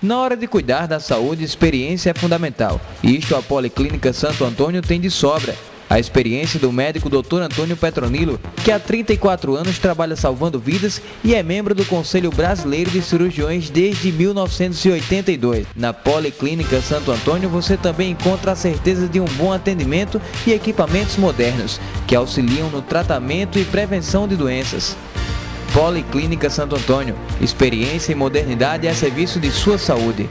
Na hora de cuidar da saúde, experiência é fundamental. Isto a Policlínica Santo Antônio tem de sobra. A experiência do médico Dr. Antônio Petronilo, que há 34 anos trabalha salvando vidas e é membro do Conselho Brasileiro de Cirurgiões desde 1982. Na Policlínica Santo Antônio você também encontra a certeza de um bom atendimento e equipamentos modernos, que auxiliam no tratamento e prevenção de doenças. Policlínica Santo Antônio, experiência e modernidade a serviço de sua saúde.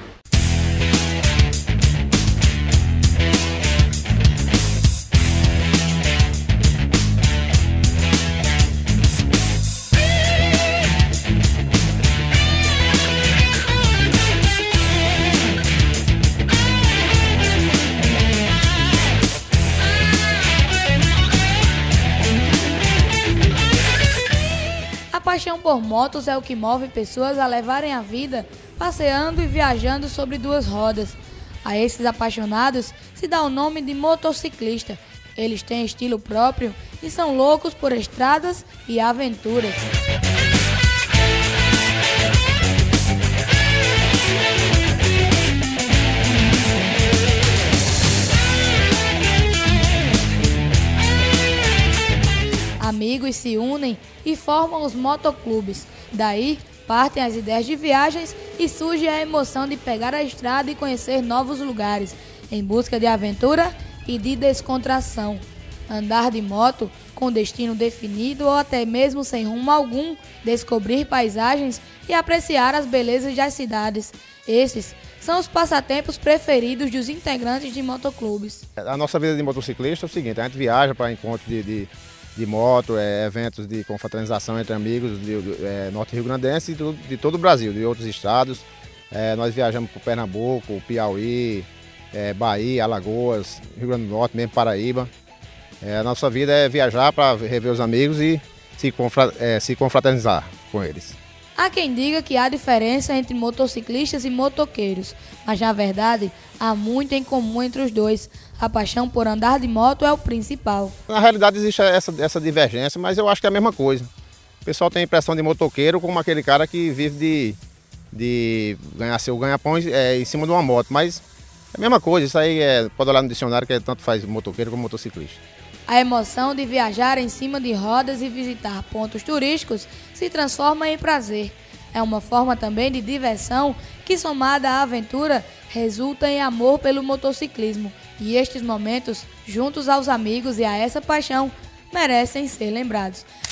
A paixão por motos é o que move pessoas a levarem a vida passeando e viajando sobre duas rodas. A esses apaixonados se dá o nome de motociclista. Eles têm estilo próprio e são loucos por estradas e aventuras. Amigos se unem e formam os motoclubes. Daí partem as ideias de viagens e surge a emoção de pegar a estrada e conhecer novos lugares, em busca de aventura e de descontração. Andar de moto com destino definido ou até mesmo sem rumo algum, descobrir paisagens e apreciar as belezas das cidades. Esses são os passatempos preferidos dos integrantes de motoclubes. A nossa vida de motociclista é o seguinte: a gente viaja para encontros de moto, eventos de confraternização entre amigos do norte rio-grandense e de todo o Brasil, de outros estados. Nós viajamos para Pernambuco, Piauí, Bahia, Alagoas, Rio Grande do Norte, mesmo Paraíba. A nossa vida é viajar para rever os amigos e se confraternizar com eles. Há quem diga que há diferença entre motociclistas e motoqueiros, mas na verdade há muito em comum entre os dois. A paixão por andar de moto é o principal. Na realidade existe essa divergência, mas eu acho que é a mesma coisa. O pessoal tem a impressão de motoqueiro como aquele cara que vive de ganhar seu ganha-pão em cima de uma moto, mas é a mesma coisa. Isso aí pode olhar no dicionário, que tanto faz motoqueiro como motociclista. A emoção de viajar em cima de rodas e visitar pontos turísticos se transforma em prazer. É uma forma também de diversão que, somada à aventura, resulta em amor pelo motociclismo. E estes momentos, juntos aos amigos e a essa paixão, merecem ser lembrados.